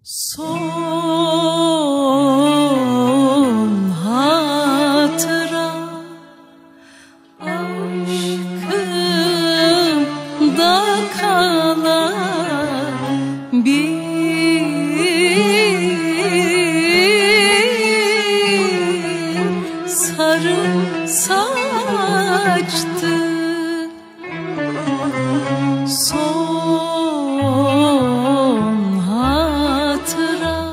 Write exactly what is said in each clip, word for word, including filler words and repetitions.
Son hatıra aşkımda kalan bir sarı saçtı. Son hatıra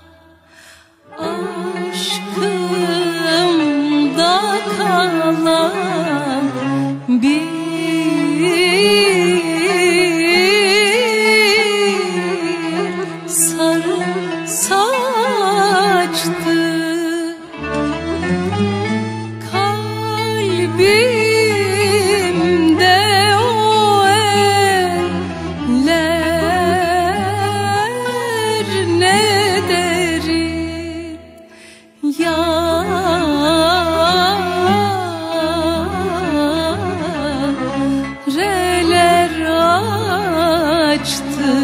aşkımda kalan bir sarı saçtı. Kalbimde o eller ne derin yareler açtı.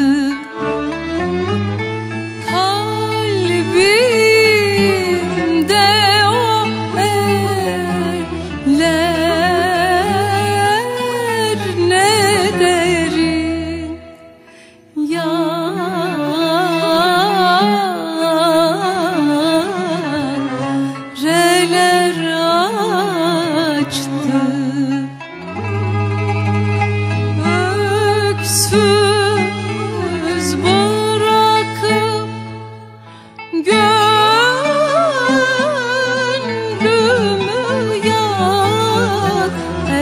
Kalbimde o eller ne derin yareler açtı. Öksüz bırakıp gönlümü yak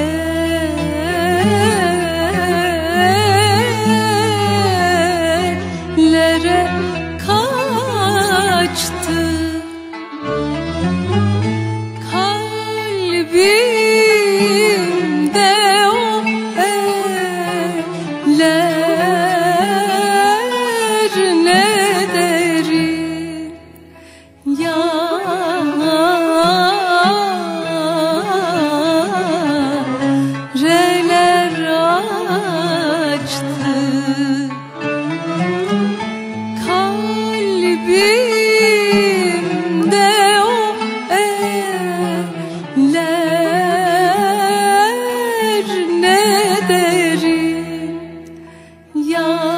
ellere kaçtı. Kalbimde o eller ne derin yareler açtı. Kalbimde o eller ne derin ya